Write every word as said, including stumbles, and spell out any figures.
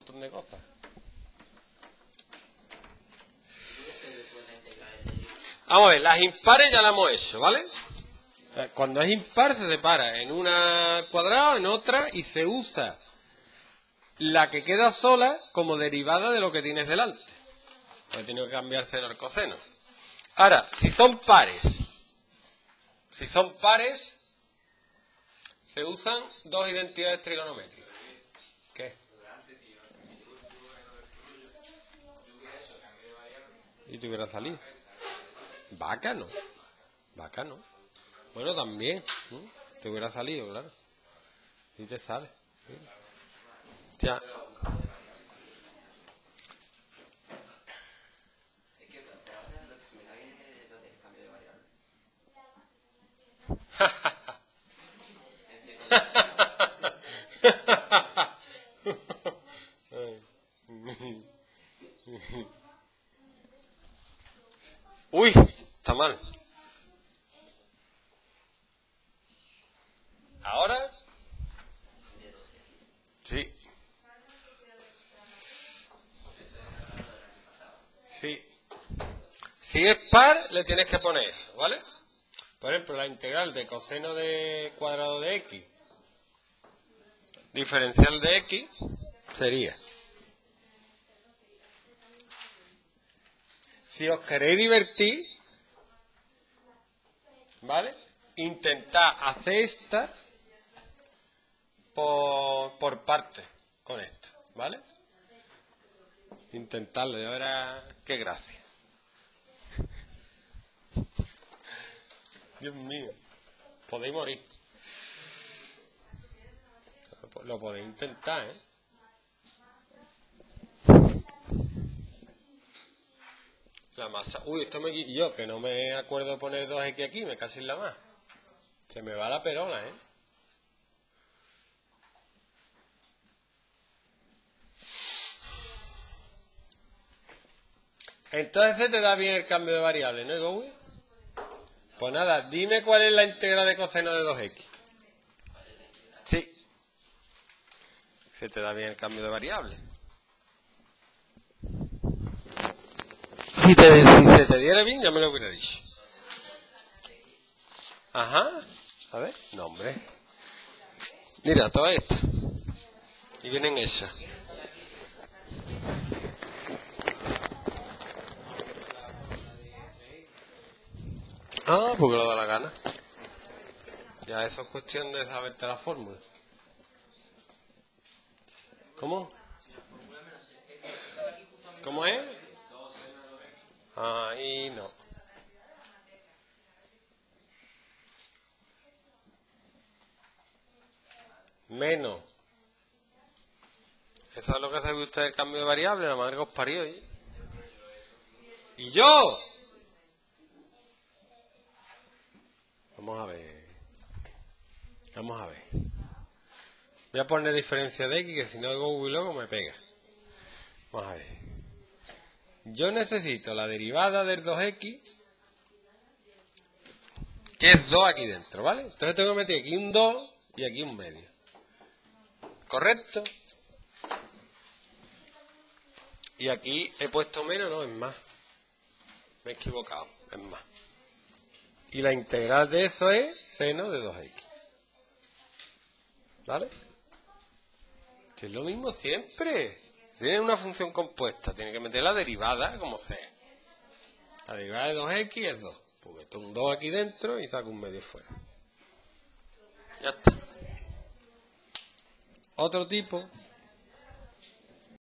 montón de cosas. Vamos a ver, las impares ya las hemos hecho, ¿vale? Cuando es impar se separa en una cuadrada, en otra, y se usa la que queda sola como derivada de lo que tienes delante. Porque tiene que cambiar seno al coseno. Ahora, si son pares, si son pares, se usan dos identidades trigonométricas. ¿Qué? ¿Y te hubiera salido? Vaca no. Vaca no. Bueno, también. ¿no? Te hubiera salido, claro. Y te sale. ¿sí? Ya. Uy, está mal. ¿Ahora? Sí. Sí. Si es par, le tienes que poner eso, ¿vale? Por ejemplo, la integral de coseno de cuadrado de x diferencial de x sería, si os queréis divertir, ¿vale? Intentad hacer esta por, por parte con esto, ¿vale? Intentadlo, y ahora qué gracia. Dios mío, podéis morir. Lo podéis intentar, ¿eh? La masa. Uy, esto me... Yo, que no me acuerdo de poner dos x aquí, me casi en la más. Se me va la perola, ¿eh? Entonces se te da bien el cambio de variable, ¿no, Gowi? Pues nada, dime cuál es la integral de coseno de dos x. Sí. Se te da bien el cambio de variable. Si, te, si se te diera bien, ya me lo hubiera dicho. Ajá. A ver. No, hombre. Mira, todas estas. Y vienen esas. Ah, porque lo da la gana. Ya eso es cuestión de saberte la fórmula. ¿Cómo? ¿Cómo es? Ahí no. Menos. Eso es lo que hace usted el cambio de variable, la madre que os parió. ¿eh? ¿Y yo? Vamos a ver. Vamos a ver. Voy a poner diferencia de x, que si no hago y luego me pega. Vamos a ver. Yo necesito la derivada del dos x, que es dos aquí dentro, ¿vale? Entonces tengo que meter aquí un dos y aquí un medio. ¿Correcto? Y aquí he puesto menos, no, es más. Me he equivocado, es más. Y la integral de eso es seno de dos x. ¿Vale? Que es lo mismo siempre. Tiene una función compuesta, tiene que meter la derivada como sea. La derivada de dos x es dos. Pues meto un dos aquí dentro y saco un medio fuera. Ya está. Otro tipo